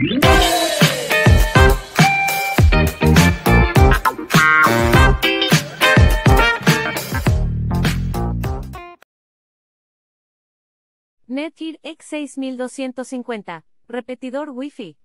Netgear X6250, repetidor Wi-Fi.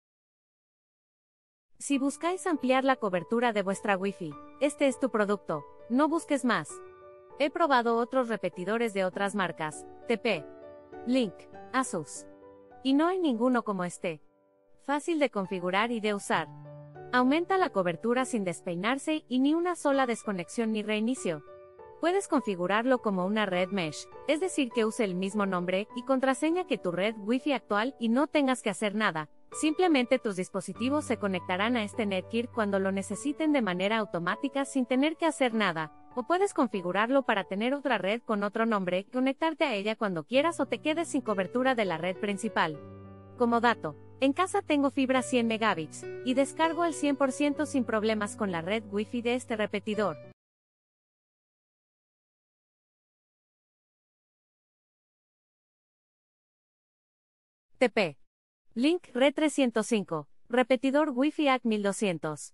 Si buscáis ampliar la cobertura de vuestra Wi-Fi, este es tu producto, no busques más. He probado otros repetidores de otras marcas, TP, Link, Asus. Y no hay ninguno como este. Fácil de configurar y de usar. Aumenta la cobertura sin despeinarse y ni una sola desconexión ni reinicio. Puedes configurarlo como una red mesh, es decir que use el mismo nombre y contraseña que tu red Wi-Fi actual y no tengas que hacer nada. Simplemente tus dispositivos se conectarán a este Netgear cuando lo necesiten de manera automática sin tener que hacer nada, o puedes configurarlo para tener otra red con otro nombre, conectarte a ella cuando quieras o te quedes sin cobertura de la red principal. Como dato, en casa tengo fibra 100 megabits, y descargo al 100% sin problemas con la red Wi-Fi de este repetidor. TP. Link Red 305, repetidor Wi-Fi AC 1200.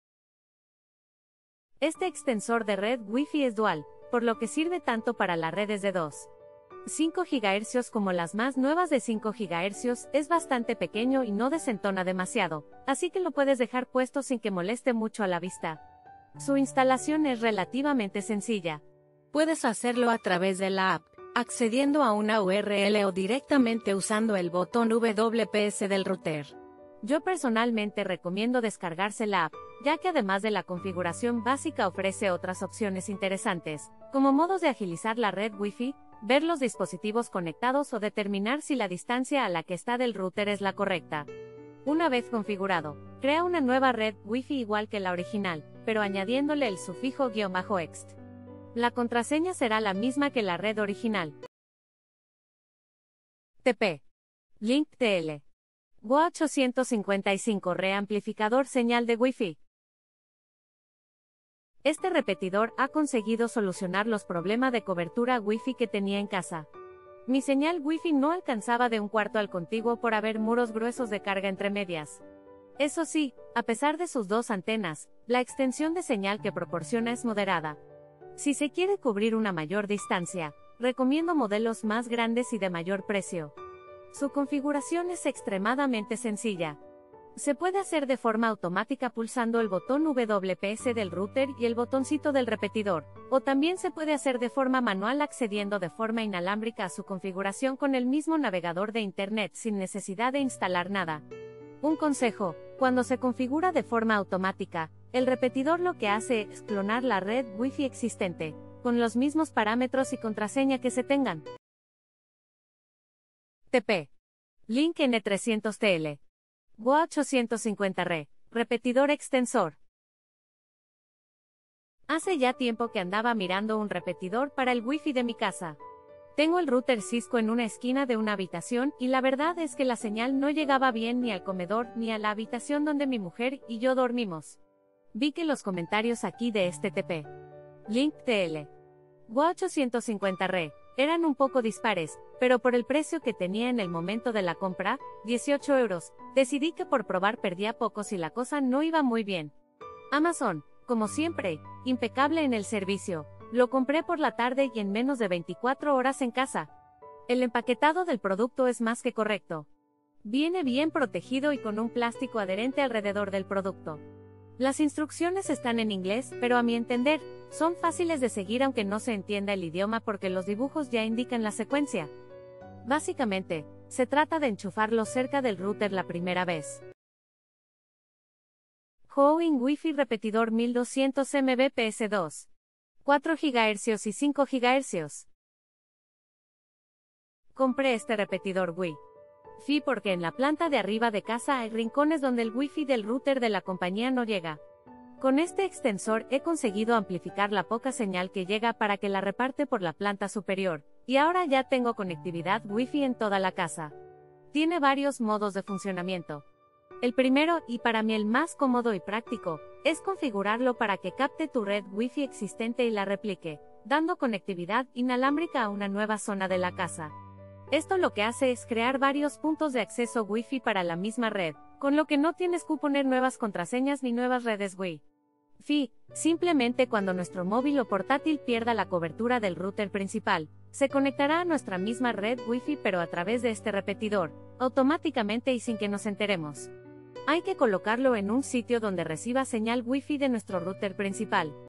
Este extensor de red Wi-Fi es dual, por lo que sirve tanto para las redes de 2,5 GHz como las más nuevas de 5 GHz, es bastante pequeño y no desentona demasiado, así que lo puedes dejar puesto sin que moleste mucho a la vista. Su instalación es relativamente sencilla. Puedes hacerlo a través de la app, accediendo a una URL o directamente usando el botón WPS del router. Yo personalmente recomiendo descargarse la app, ya que además de la configuración básica ofrece otras opciones interesantes, como modos de agilizar la red Wi-Fi, ver los dispositivos conectados o determinar si la distancia a la que está del router es la correcta. Una vez configurado, crea una nueva red Wi-Fi igual que la original, pero añadiéndole el sufijo --ext. La contraseña será la misma que la red original. TP. Link TL. WA855 reamplificador señal de Wi-Fi. Este repetidor ha conseguido solucionar los problemas de cobertura Wi-Fi que tenía en casa. Mi señal Wi-Fi no alcanzaba de un cuarto al contiguo por haber muros gruesos de carga entre medias. Eso sí, a pesar de sus dos antenas, la extensión de señal que proporciona es moderada. Si se quiere cubrir una mayor distancia, recomiendo modelos más grandes y de mayor precio. Su configuración es extremadamente sencilla. Se puede hacer de forma automática pulsando el botón WPS del router y el botoncito del repetidor, o también se puede hacer de forma manual accediendo de forma inalámbrica a su configuración con el mismo navegador de Internet sin necesidad de instalar nada. Un consejo: cuando se configura de forma automática, el repetidor lo que hace es clonar la red Wi-Fi existente, con los mismos parámetros y contraseña que se tengan. TP. Link N300TL. WA850 repetidor extensor. Hace ya tiempo que andaba mirando un repetidor para el Wi-Fi de mi casa. Tengo el router Cisco en una esquina de una habitación y la verdad es que la señal no llegaba bien ni al comedor ni a la habitación donde mi mujer y yo dormimos. Vi que los comentarios aquí de este TP. Link TL. WA850 eran un poco dispares, pero por el precio que tenía en el momento de la compra, 18 euros, decidí que por probar perdía poco si la cosa no iba muy bien. Amazon, como siempre, impecable en el servicio, lo compré por la tarde y en menos de 24 horas en casa. El empaquetado del producto es más que correcto. Viene bien protegido y con un plástico adherente alrededor del producto. Las instrucciones están en inglés, pero a mi entender, son fáciles de seguir aunque no se entienda el idioma porque los dibujos ya indican la secuencia. Básicamente, se trata de enchufarlo cerca del router la primera vez. Huawei Wi-Fi repetidor 1200 Mbps2. 4 GHz y 5 GHz. Compré este repetidor Wi-Fi porque en la planta de arriba de casa hay rincones donde el Wi-Fi del router de la compañía no llega. Con este extensor he conseguido amplificar la poca señal que llega para que la reparte por la planta superior, y ahora ya tengo conectividad Wi-Fi en toda la casa. Tiene varios modos de funcionamiento. El primero, y para mí el más cómodo y práctico, es configurarlo para que capte tu red Wi-Fi existente y la replique, dando conectividad inalámbrica a una nueva zona de la casa. Esto lo que hace es crear varios puntos de acceso Wi-Fi para la misma red, con lo que no tienes que poner nuevas contraseñas ni nuevas redes Wi-Fi. Simplemente cuando nuestro móvil o portátil pierda la cobertura del router principal, se conectará a nuestra misma red Wi-Fi pero a través de este repetidor, automáticamente y sin que nos enteremos. Hay que colocarlo en un sitio donde reciba señal Wi-Fi de nuestro router principal,